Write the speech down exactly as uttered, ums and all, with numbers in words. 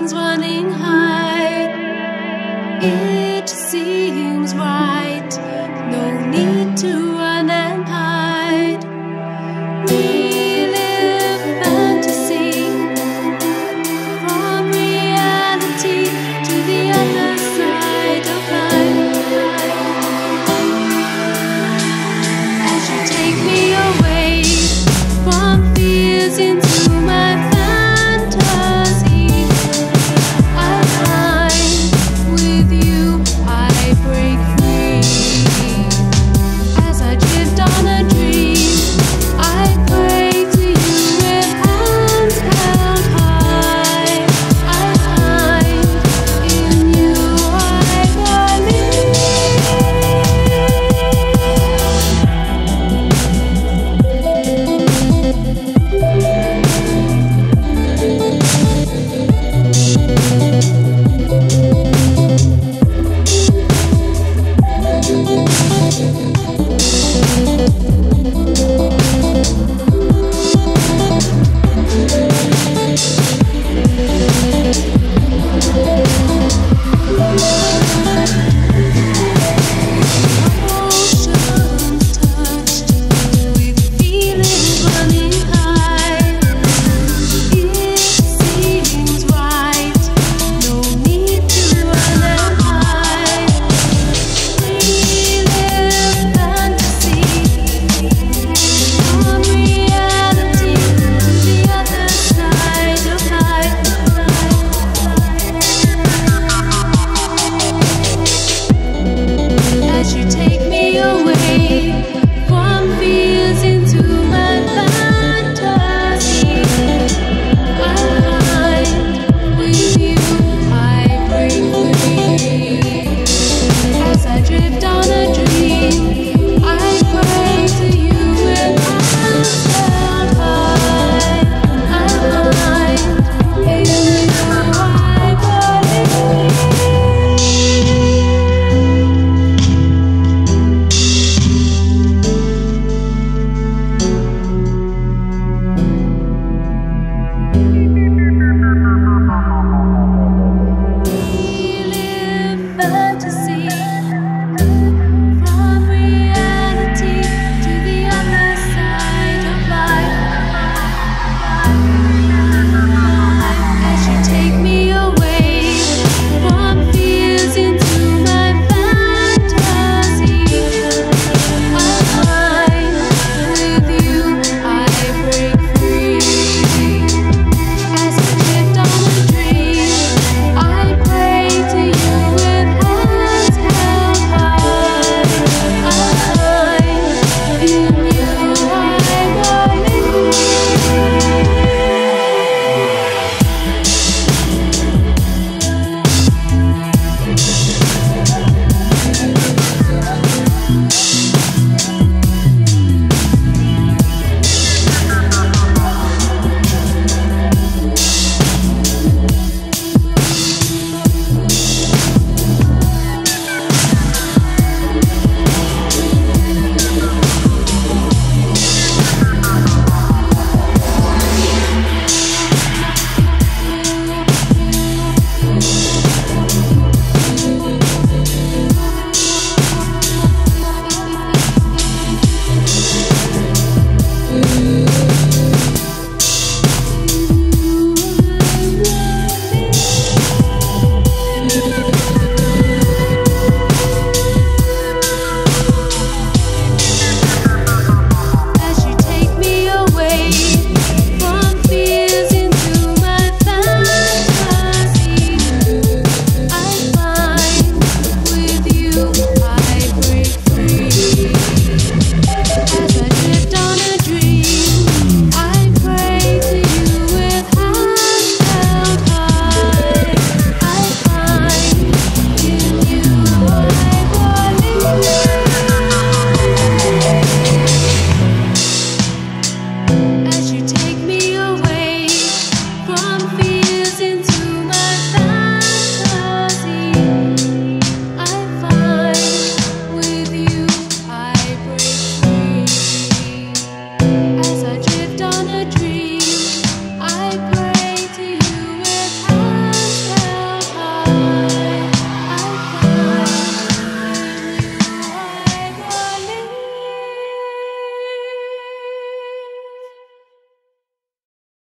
feelings running high. It seems right, no need to run and hide. We live fantasy from reality to the other side of life. As you take me away from fears into my fantasy, I find with you I break free. As I drift on a dream, I pray to you with hands held high. I find in you I I